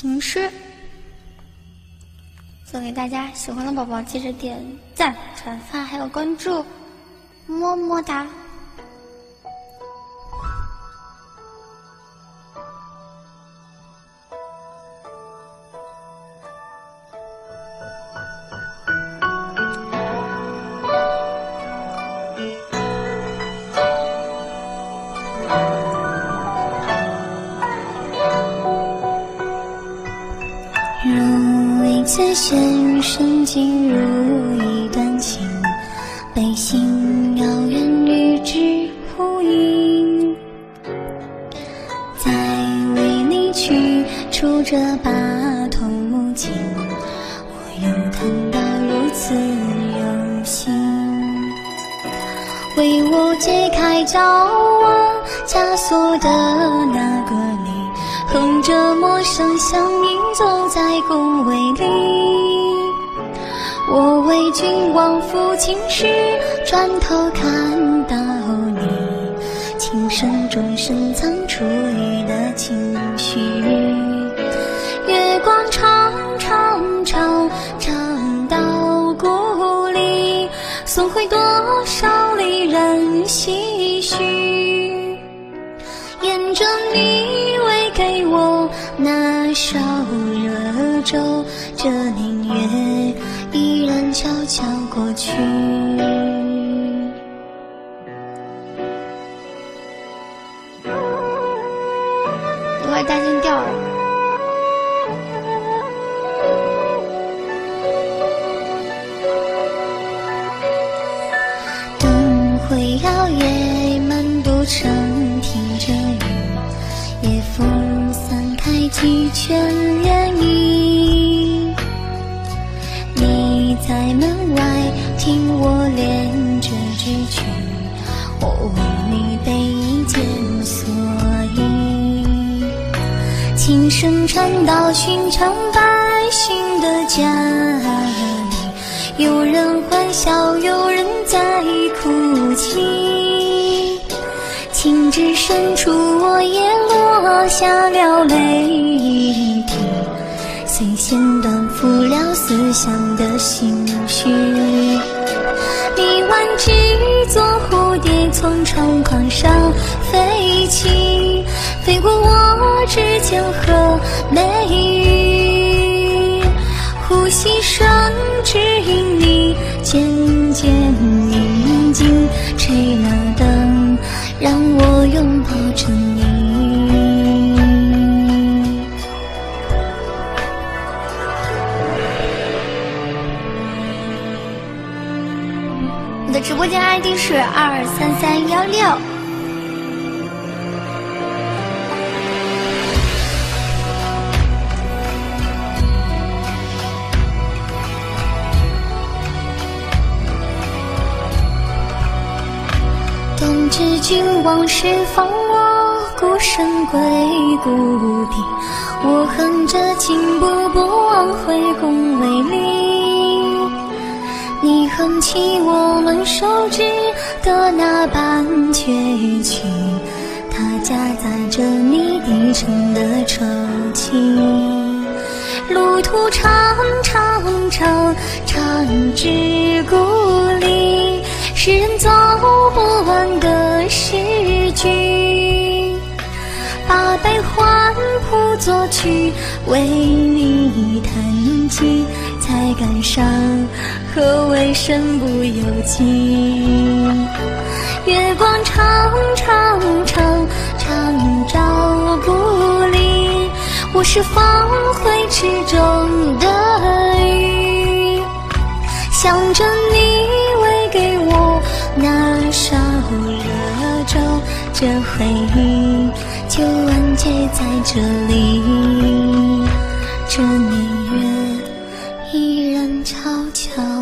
情诗送给大家，喜欢的宝宝记得点赞、转发还有关注，么么哒。 若为此先生进入一段情，悲心遥远与之呼应，再为你取出这把头巾，我又谈到如此有心，为我解开找我枷锁的那个你，哼着陌生乡音走在宫闱里，我为君往复情时，转头看到你情深中深藏出你的情绪，月光长长长长到故里，送回多少离人唏嘘，沿着你喂给我那烧热粥，这年月依然悄悄过去。 一会儿带进调了。 灯会摇曳，满都城听着雨，夜风散开几圈涟漪，你在门外听我练这支曲，我为你背一件蓑衣，琴声传到寻常百姓的家里，有人欢笑，有人在哭泣，情至深处我也落下了泪滴，虽弦断复了思乡的心绪，你挽只做蝴蝶从窗框上飞起，飞过我指尖和眉宇，呼吸声指引你渐渐宁静，吹了灯让我拥抱着你。 我的直播间 ID 是23316。 当知君往事放我孤身归故地，我哼着情步步往回宫闱里，你哼起我们手指的那般绝曲，它夹杂着你低沉的抽泣，路途长长长长至故里，是人走不完的诗句，把悲欢谱作曲，为你弹琴，才感伤何为身不由己。月光长长长长照故里，我是放回池中的鱼，想着你喂给我那烧热粥，这回忆就完结在这里，这年月依然悄悄